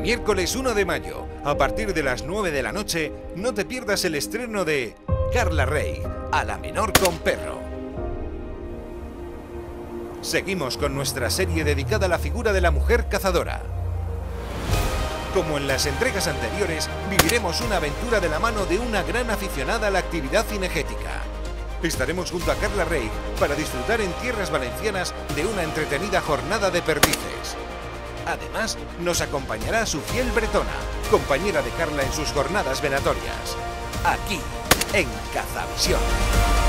Miércoles 1 de mayo, a partir de las 9 de la noche, no te pierdas el estreno de Carla Rey, a la menor con perro. Seguimos con nuestra serie dedicada a la figura de la mujer cazadora. Como en las entregas anteriores, viviremos una aventura de la mano de una gran aficionada a la actividad cinegética. Estaremos junto a Carla Rey para disfrutar en tierras valencianas de una entretenida jornada de perdices. Además, nos acompañará su fiel bretona, compañera de Carla en sus jornadas venatorias. Aquí, en Cazavisión.